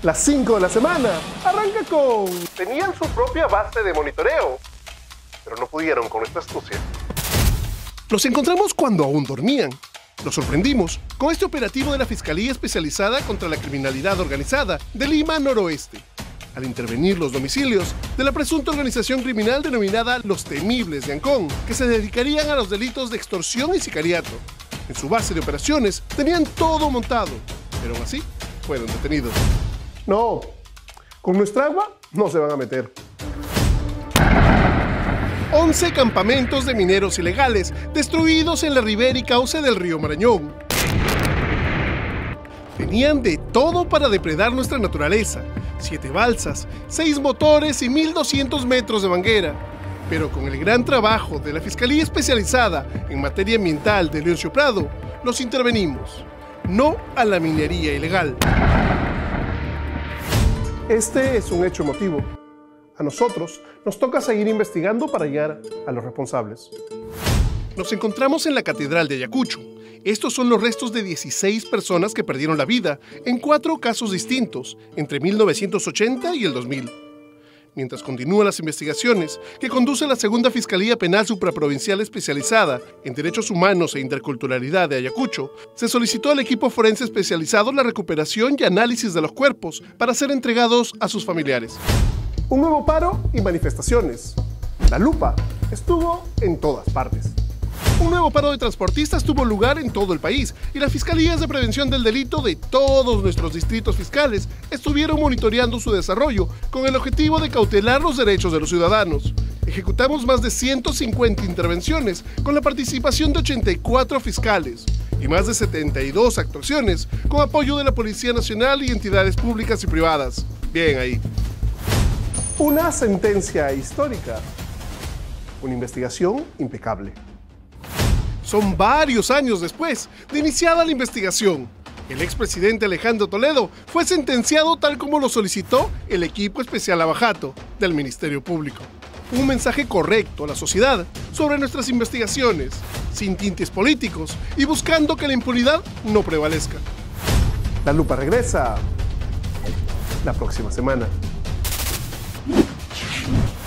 Las 5 de la semana arranca con... Tenían su propia base de monitoreo, pero no pudieron con esta astucia. Los encontramos cuando aún dormían. Los sorprendimos con este operativo de la Fiscalía Especializada contra la Criminalidad Organizada de Lima Noroeste, al intervenir los domicilios de la presunta organización criminal denominada Los Temibles de Ancón, que se dedicarían a los delitos de extorsión y sicariato. En su base de operaciones tenían todo montado, pero aún así fueron detenidos. No, con nuestra agua no se van a meter. 11 campamentos de mineros ilegales destruidos en la ribera y cauce del río Marañón. Tenían de todo para depredar nuestra naturaleza: 7 balsas, 6 motores y 1.200 metros de manguera. Pero con el gran trabajo de la Fiscalía Especializada en Materia Ambiental de Leoncio Prado, los intervenimos. No a la minería ilegal. Este es un hecho emotivo. A nosotros nos toca seguir investigando para hallar a los responsables. Nos encontramos en la Catedral de Ayacucho. Estos son los restos de 16 personas que perdieron la vida en 4 casos distintos entre 1980 y el 2000. Mientras continúan las investigaciones que conduce la Segunda Fiscalía Penal Supraprovincial Especializada en Derechos Humanos e Interculturalidad de Ayacucho, se solicitó al equipo forense especializado la recuperación y análisis de los cuerpos para ser entregados a sus familiares. Un nuevo paro y manifestaciones. La lupa estuvo en todas partes. Un nuevo paro de transportistas tuvo lugar en todo el país y las Fiscalías de Prevención del Delito de todos nuestros distritos fiscales estuvieron monitoreando su desarrollo con el objetivo de cautelar los derechos de los ciudadanos. Ejecutamos más de 150 intervenciones con la participación de 84 fiscales y más de 72 actuaciones con apoyo de la Policía Nacional y entidades públicas y privadas. Bien ahí. Una sentencia histórica. Una investigación impecable. Son varios años después de iniciada la investigación. El expresidente Alejandro Toledo fue sentenciado tal como lo solicitó el equipo especial Abajato del Ministerio Público. Un mensaje correcto a la sociedad sobre nuestras investigaciones, sin tintes políticos y buscando que la impunidad no prevalezca. La lupa regresa la próxima semana.